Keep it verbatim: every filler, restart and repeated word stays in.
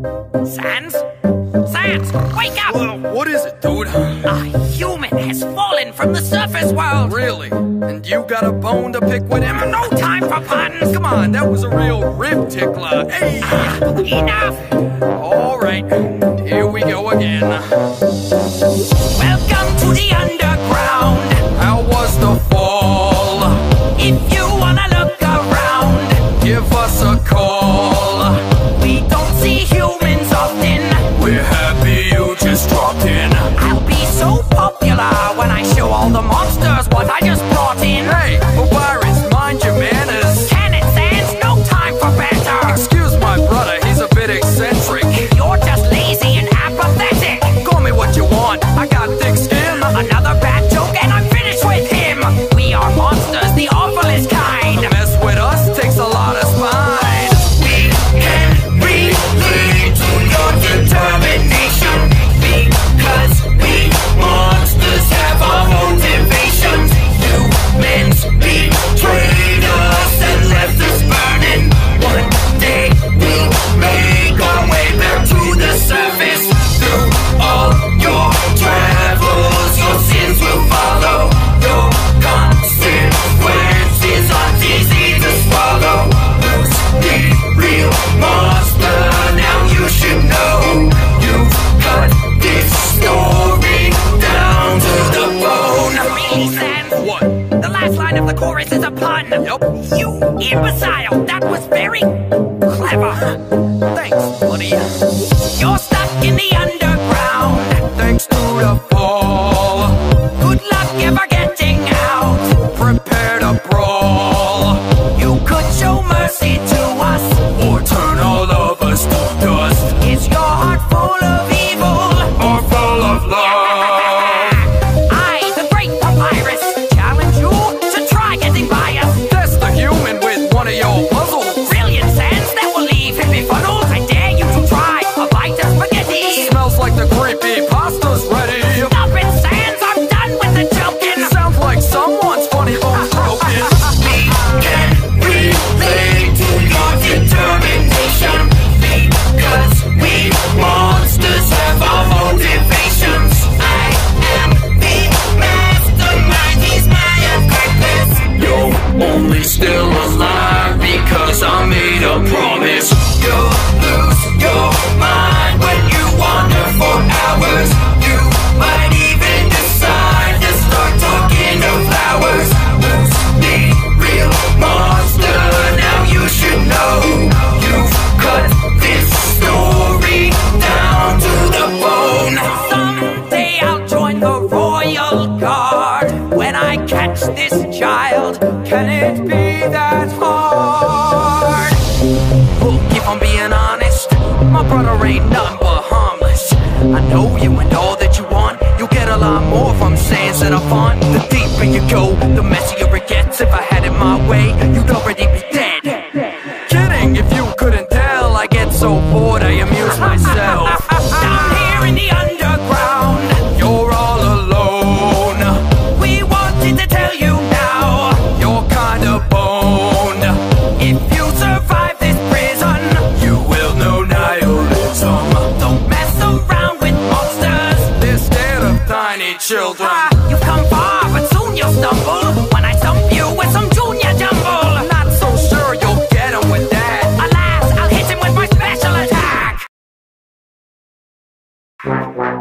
Sans? Sans, wake up! Well, what is it, dude? A human has fallen from the surface world! Really? And you got a bone to pick with him? No time for puns! Come on, that was a real rib tickler. Hey! Ah, enough! All right, here we go again. Welcome to the underground. How was the fall? If you wanna look around, Give us a call. we don't see humans often. We're happy you just dropped in. I'll be so popular when I show all the monsters what I just brought in. Hey, Papyrus, mind your manners. Can it, Sans? No time for banter. Excuse my brother, he's a bit eccentric. You're just lazy and apathetic. Call me what you want, I got thick skin. Another bad joke and I'm finished with him. We are monsters, the awfulest kind. Mess with us takes a lot of spine. We can relate to your determination, because we monsters have our motivations. Humans betrayed us and left us burning. One day we'll make our way back to the surface. Through all your travels, your sins will follow. Your consequences aren't easy to swallow. Who's the real monster? Now you should know. You've cut this story down to the bone. Really, Sans? What? The last line of the chorus is a pun. Yup. You imbecile! That was very clever. Thanks, buddy. You're stuck in the underground. Thanks to the fall. Good luck ever getting out. Prepare to brawl. You could show mercy to us. Or turn all of us to dust. Is your heart full of evil? Or full of love. I, the great Papyrus, challenge you to try getting by us. Test the human with one of your puzzles. Brilliant, Sans, that will leave hippie funnels. I dare you to try a bite of spaghetti. Smells like the creepy pasta's ready. Stop it, Sans, I'm done with the joking. Sounds like someone's funny bone's broken. We can relate to your determination, because we monsters have our motivations. I am the mastermind, he's my apprentice. You're only still alive because I made a promise. You'll lose your mind when you wander for hours. You might even decide to start talking to flowers. Who's the real monster? Now you should know. You've cut this story down to the bone. Someday I'll join the royal guard. When I catch this child, can it be that hard? Well, if I'm being honest, my brother ain't nothing but harmless. I know you and all that you want. You'll get a lot more from Sans that I fun. The deeper you go, the messier it gets. If I had it my way, you'd already be dead. Kidding, if you couldn't tell, I get so bored I amuse myself. Down here in the underground, You're all alone. we wanted to tell you now. You're kinda boned. If you survive this prison, You will know nihilism. don't mess around with monsters. They're scared of tiny children. Ah, you've come far, but soon you'll stumble when I stump you with some junior jumble. Not so sure you'll get 'em with that. Alas, I'll hit him with my special attack.